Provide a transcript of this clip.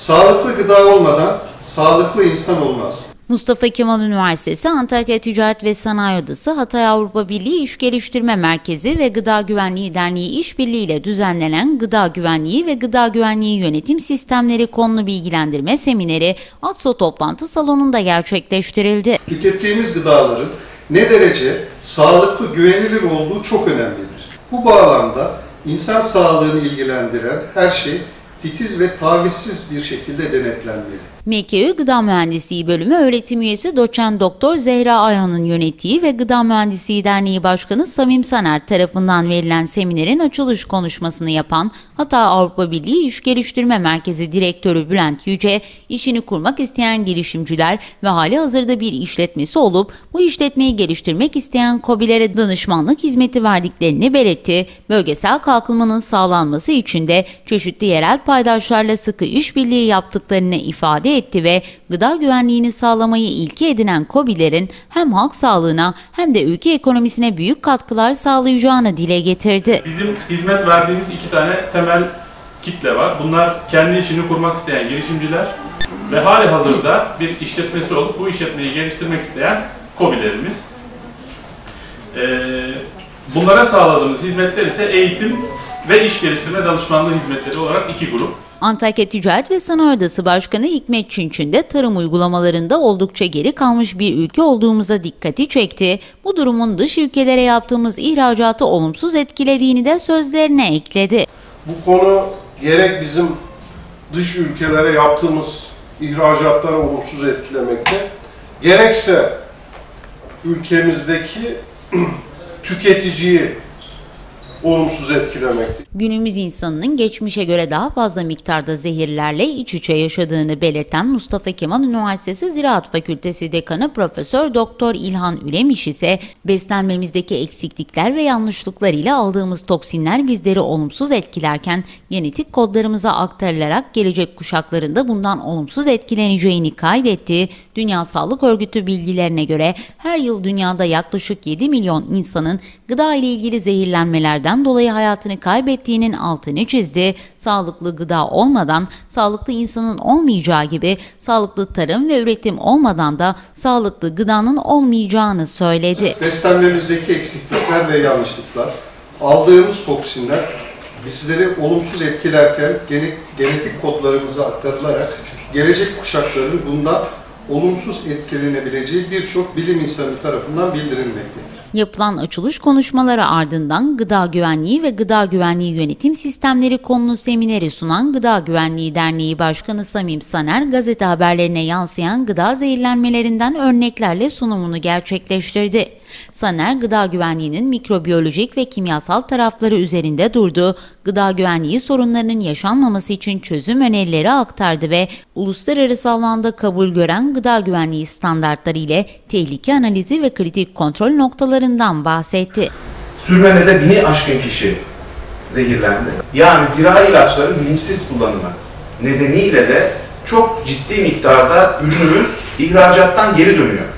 Sağlıklı gıda olmadan sağlıklı insan olmaz. Mustafa Kemal Üniversitesi Antakya Ticaret ve Sanayi Odası, Hatay Avrupa Birliği İş Geliştirme Merkezi ve Gıda Güvenliği Derneği işbirliği ile düzenlenen Gıda Güvenliği ve Gıda Güvenliği Yönetim Sistemleri konulu bilgilendirme semineri ATSO toplantı salonunda gerçekleştirildi. Tükettiğimiz gıdaların ne derece sağlıklı, güvenilir olduğu çok önemlidir. Bu bağlamda insan sağlığını ilgilendiren her şey titiz ve tavizsiz bir şekilde denetlenmeli. MKÜ Gıda Mühendisliği Bölümü öğretim üyesi Doçent Doktor Zehra Ayhan'ın yönettiği ve Gıda Mühendisliği Derneği Başkanı Samim Saner tarafından verilen seminerin açılış konuşmasını yapan Hatay Avrupa Birliği İş Geliştirme Merkezi Direktörü Bülent Yüce, işini kurmak isteyen girişimciler ve halihazırda bir işletmesi olup bu işletmeyi geliştirmek isteyen KOBİ'lere danışmanlık hizmeti verdiklerini belirtti. Bölgesel kalkınmanın sağlanması için de çeşitli yerel paydaşlarla sıkı işbirliği yaptıklarını ifade etti ve gıda güvenliğini sağlamayı ilke edinen KOBİ'lerin hem halk sağlığına hem de ülke ekonomisine büyük katkılar sağlayacağını dile getirdi. Bizim hizmet verdiğimiz iki tane temel kitle var. Bunlar kendi işini kurmak isteyen girişimciler ve hali hazırda bir işletmesi olup bu işletmeyi geliştirmek isteyen KOBİ'lerimiz. Bunlara sağladığımız hizmetler ise eğitim ve iş geliştirme danışmanlığı hizmetleri olarak iki grup. Antakya Ticaret ve Sanayi Odası Başkanı Hikmet Çinçin de tarım uygulamalarında oldukça geri kalmış bir ülke olduğumuza dikkati çekti. Bu durumun dış ülkelere yaptığımız ihracatı olumsuz etkilediğini de sözlerine ekledi. Bu konu gerek bizim dış ülkelere yaptığımız ihracatları olumsuz etkilemekte, gerekse ülkemizdeki tüketiciyi olumsuz etkilemekte. Günümüz insanının geçmişe göre daha fazla miktarda zehirlerle iç içe yaşadığını belirten Mustafa Kemal Üniversitesi Ziraat Fakültesi Dekanı Profesör Doktor İlhan Ülemiş ise beslenmemizdeki eksiklikler ve yanlışlıklar ile aldığımız toksinler bizleri olumsuz etkilerken genetik kodlarımıza aktarılarak gelecek kuşaklarında bundan olumsuz etkileneceğini kaydetti. Dünya Sağlık Örgütü bilgilerine göre her yıl dünyada yaklaşık 7 milyon insanın gıda ile ilgili zehirlenmelerden dolayı hayatını kaybettiğinin altını çizdi. Sağlıklı gıda olmadan sağlıklı insanın olmayacağı gibi sağlıklı tarım ve üretim olmadan da sağlıklı gıdanın olmayacağını söyledi. Beslenmemizdeki eksiklikler ve yanlışlıklar, aldığımız toksinler bizleri olumsuz etkilerken genetik kodlarımıza aktarılarak gelecek kuşakların bundan olumsuz etkilenebileceği birçok bilim insanı tarafından bildirilmektedir. Yapılan açılış konuşmaları ardından Gıda Güvenliği ve Gıda Güvenliği Yönetim Sistemleri konulu semineri sunan Gıda Güvenliği Derneği Başkanı Samim Saner, gazete haberlerine yansıyan gıda zehirlenmelerinden örneklerle sunumunu gerçekleştirdi. Saner, gıda güvenliğinin mikrobiyolojik ve kimyasal tarafları üzerinde durdu. Gıda güvenliği sorunlarının yaşanmaması için çözüm önerileri aktardı ve uluslararası alanda kabul gören gıda güvenliği standartları ile tehlike analizi ve kritik kontrol noktalarından bahsetti. Sürmenede 1000'i aşkın kişi zehirlendi. Yani zirai ilaçların bilinçsiz kullanımı nedeniyle de çok ciddi miktarda ürünümüz ihracattan geri dönüyor.